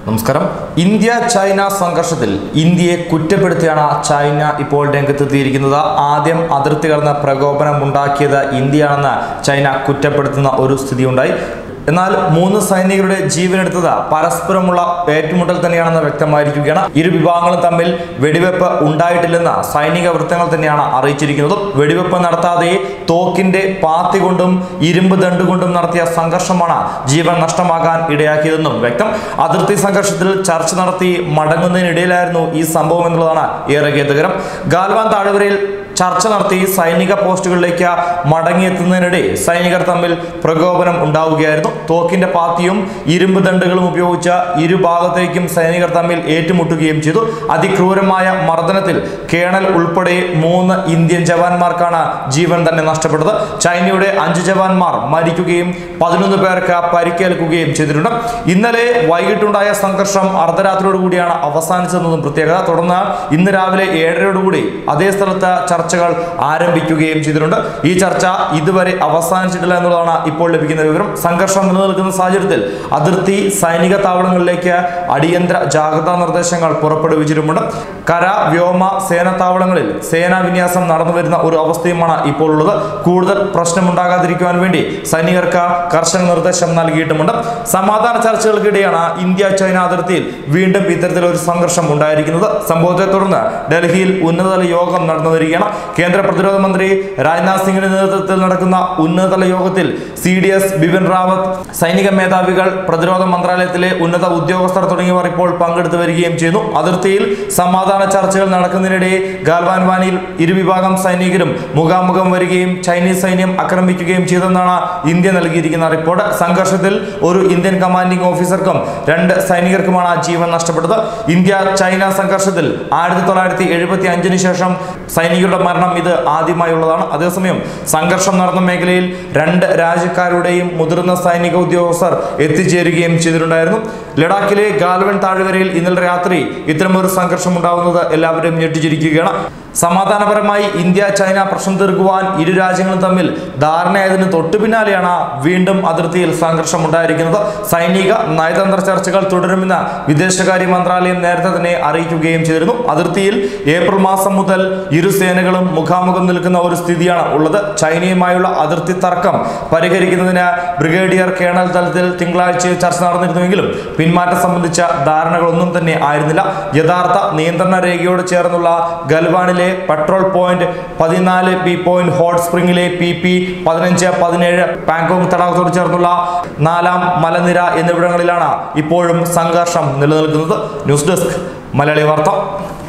നമസ്കാരം. India China സംഘർഷത്തിൽ ഇന്ത്യയെ കുറ്റപ്പെടുത്തിയാണ് ചൈന ഇപ്പോൾ രംഗത്തെത്തിയിരിക്കുന്നത്. ആദ്യം അതിർത്തി കടന്ന പ്രകോപനം ഉണ്ടാക്കിയത് ഇന്ത്യയാണെന്ന് ചൈന കുറ്റപ്പെടുത്തുന്ന ഒരു സ്ഥിതിയുണ്ടായി. എന്നാൽ 3 സൈനികരുടെ ജീവനെടുത്തത് പരസ്പരമുള്ള ഏറ്റുമുട്ടൽ തന്നെയാണെന്ന് വ്യക്തമായിരിക്കുകയാണ്. ഇരു വിഭാഗങ്ങളും തമ്മിൽ വെടിവെപ്പ് ഉണ്ടായിട്ടില്ലെന്ന് സൈനിക വൃത്തങ്ങൾ തന്നെയാണ് അറിയിച്ചിരിക്കുന്നത്. വെടിവെപ്പ് നടത്താതെ തോക്കിന്റെ പാത്തി കൊണ്ടും ഇരുമ്പ് ദണ്ട് കൊണ്ടും നടത്തിയ സംഘർഷമാണ് ജീവൻ നഷ്ടമാകാൻ ഇടയാക്കിയതെന്നും വ്യക്തം. അതിർത്തി സംഘർഷത്തിൽ ചർച്ച നടത്തി മടങ്ങുന്നതിനിടയിലായിരുന്നു ഈ സംഭവം എന്നുള്ളതാണ് ഏറെ ഖേദകരം. ഗാൽവാൻ താഴ്വരയിൽ ചർച്ച നടത്തി സൈനിക പോസ്റ്റുകളിലേക്ക് മടങ്ങിയെത്തുന്നതിനിടെ സൈനികർ തമ്മിൽ പ്രകോപനം ഉണ്ടാവുകയായിരുന്നു. തോക്കിന്റെ പാത്തിയും ഇരുമ്പ് ദണ്ടുകളും ഉപയോഗിച്ച് ഇരുഭാഗത്തേക്കും സൈനികർ തമ്മിൽ ഏറ്റുമുട്ടുകയും ചെയ്തു. അതിക്രൂരമായ മർദ്ദനത്തിൽ കേണൽ ഉൾപ്പെടെ 3 ഇന്ത്യൻ ജവാന്മാർക്കാണ് ജീവൻ തന്നെ നഷ്ടപ്പെട്ടത്. ചൈനയുടെ 5 ജവാന്മാർ മരിക്കുകയും 11 പേർക്ക് പരിക്കേൽക്കുകയും ചെയ്തിട്ടുണ്ട്. ഇന്നലെ വൈകിട്ടുണ്ടായ സംഘർഷം അർദ്ധരാത്രിയോടുകൂടിയാണ് അവസാനിച്ചതെന്നതും പ്രത്യേകത. തുടർന്ന് ഇന്ന് രാവിലെ 7:30 അതേ സ്ഥലത്ത് ചർച്ചകൾ ആരംഭിക്കുകയും ചെയ്തിട്ടുണ്ട്. ഈ ചർച്ച ഇതുവരെ അവസാനിച്ചിട്ടില്ല എന്നുള്ളതാണ് ഇപ്പോൾ ലഭിക്കുന്ന വിവരം. സംഘർഷം നിലനിൽക്കുന്ന സാഹചര്യത്തിൽ അതിർത്തി സൈനിക താവളങ്ങളിലേക്ക് അടിയന്തര ജാഗ്രതാ നിർദ്ദേശങ്ങൾ പുറപ്പെടുവിച്ചിട്ടുമുണ്ട്. കര, വ്യോമ, സേനാ താവളങ്ങളിൽ സേനാ വിന്യാസം നടന്നു വരുന്ന ഒരു അവസ്ഥയുമാണ് ഇപ്പോൾ ഉള്ളത്. കൂടുതൽ പ്രശ്നമുണ്ടാകാതിരിക്കുവാൻ വേണ്ടി സൈനികർക്ക് കർശന നിർദ്ദേശം നൽകിയിട്ടുമുണ്ട്. സമാധാന ചർച്ചകൾക്കിടെയാണ് ഇന്ത്യ ചൈന അതിർത്തിയിൽ വീണ്ടും ഇത്തരത്തിലൊരു സംഘർഷം ഉണ്ടായിരിക്കുന്നത്. സംഭവത്തെ തുടർന്ന് ഡൽഹിയിൽ ഉന്നതതല യോഗം നടന്നു വരികയാണ്. കേന്ദ്ര പ്രതിരോധ മന്ത്രി രാജ്നാഥ് സിംഗിന്റെ നേതൃത്വത്തിൽ നടക്കുന്ന ഉന്നതതല യോഗത്തിൽ CDS ബിപിൻ റാവത്ത്, സൈനിക മേധാവികൾ, പ്രതിരോധ മന്ത്രാലയത്തിലെ ഉന്നത ഉദ്യോഗസ്ഥർ തുടങ്ങിയവർ ഇപ്പോൾ പങ്കെടുത്തു വരികയും ചെയ്യുന്നു. അതിർത്തിയിൽ സമാധാന ചർച്ചകൾ നടക്കുന്നതിനിടെ ഗാൽവാൻ വാനിയിൽ ഇരുവിഭാഗം സൈനികരും മുഖാമുഖം വരികയും ചൈനീസ് സൈന്യം ആക്രമിക്കുകയും ചെയ്തെന്നാണ് ഇന്ത്യ നൽകിയിരിക്കുന്ന റിപ്പോർട്ട്. സംഘർഷത്തിൽ ഒരു ഇന്ത്യൻ കമാൻഡിംഗ് ഓഫീസർക്കും 2 സൈനികർക്കുമാണ് ജീവൻ നഷ്ടപ്പെട്ടത്. ഇന്ത്യ ചൈന സംഘർഷത്തിൽ 1975 ശേഷം സൈനികരുടെ മരണം ഇത് ആദ്യമായുള്ളതാണ്. അതേസമയം സംഘർഷം നടന്ന മേഖലയിൽ 2 രാജ്യക്കാരുടെയും മുതിർന്ന സൈനിക ഉദ്യോഗസ്ഥർ എത്തിച്ചേരുകയും ചെയ്തിട്ടുണ്ടായിരുന്നു. ലഡാക്കിലെ ഗാൽവൻ താഴ്വരയിൽ ഇന്നലെ രാത്രി ഇത്തരമൊരു സംഘർഷം ഉണ്ടാകുന്നത് എല്ലാവരും ഞെട്ടിച്ചിരിക്കുകയാണ്. സമാധാനപരമായി ഇന്ത്യ ചൈന പ്രശ്നം തീർക്കുവാൻ ഇരു രാജ്യങ്ങളും തമ്മിൽ ധാരണയായതിന് തൊട്ടു പിന്നാലെയാണ് വീണ്ടും അതിർത്തിയിൽ സംഘർഷം ഉണ്ടായിരിക്കുന്നത്. സൈനിക നയതന്ത്ര ചർച്ചകൾ തുടരുമെന്ന് വിദേശകാര്യ മന്ത്രാലയം നേരത്തെ തന്നെ അറിയിക്കുകയും ചെയ്തിരുന്നു. അതിർത്തിയിൽ ഏപ്രിൽ മാസം മുതൽ ഇരു സേനകളും മുഖാമുഖം നിൽക്കുന്ന ഒരു സ്ഥിതിയാണ് ഉള്ളത്. ചൈനയുമായുള്ള അതിർത്തി തർക്കം പരിഹരിക്കുന്നതിന് ബ്രിഗേഡിയർ കേണൽ തലത്തിൽ തിങ്കളാഴ്ച ചർച്ച നടന്നിരുന്നുവെങ്കിലും പിന്മാറ്റം സംബന്ധിച്ച ധാരണകളൊന്നും തന്നെ ആയിരുന്നില്ല. യഥാർത്ഥ നിയന്ത്രണ രേഖയോട് ചേർന്നുള്ള ഗൽവാനിലെ patrol point 14 P point hot സ്പ്രിംഗിലെ PP 15, 17 പാങ്കോങ് തടാകത്തോട് ചേർന്നുള്ള 4ാം മലനിര എന്നിവിടങ്ങളിലാണ് ഇപ്പോഴും സംഘർഷം നിലനിൽക്കുന്നത്. ന്യൂസ് ഡെസ്ക് മലയാളി വാർത്ത.